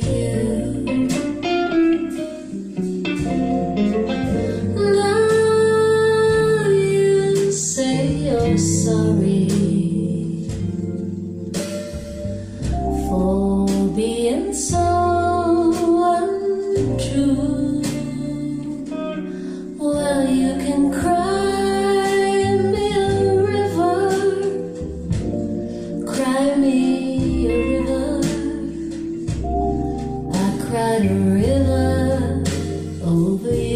Sorry for being so untrue. Well, you can cry me a river, cry me a river. I cried a river over you.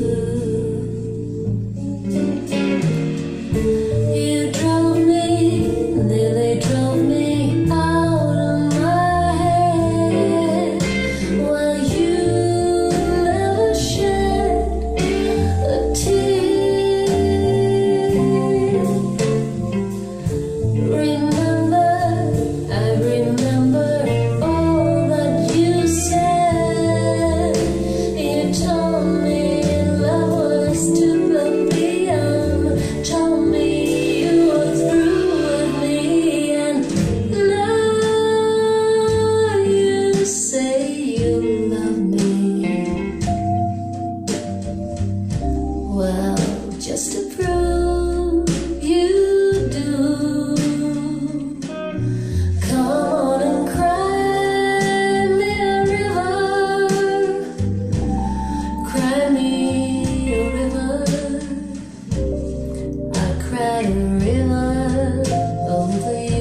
Well, just to prove you do, come on and cry me a river, cry me a river. I cried a river over you.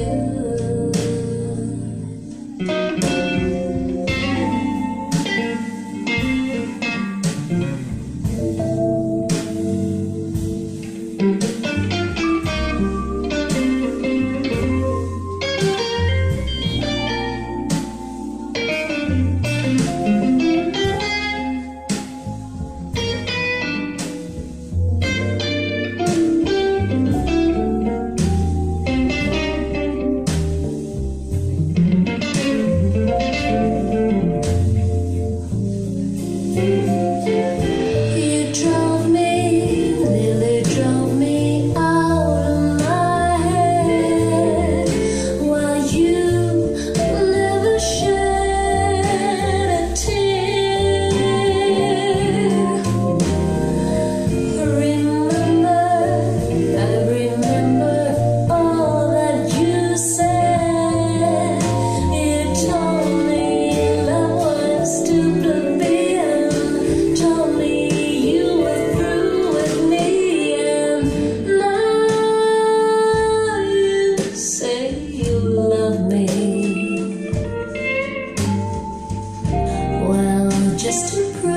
Just to prove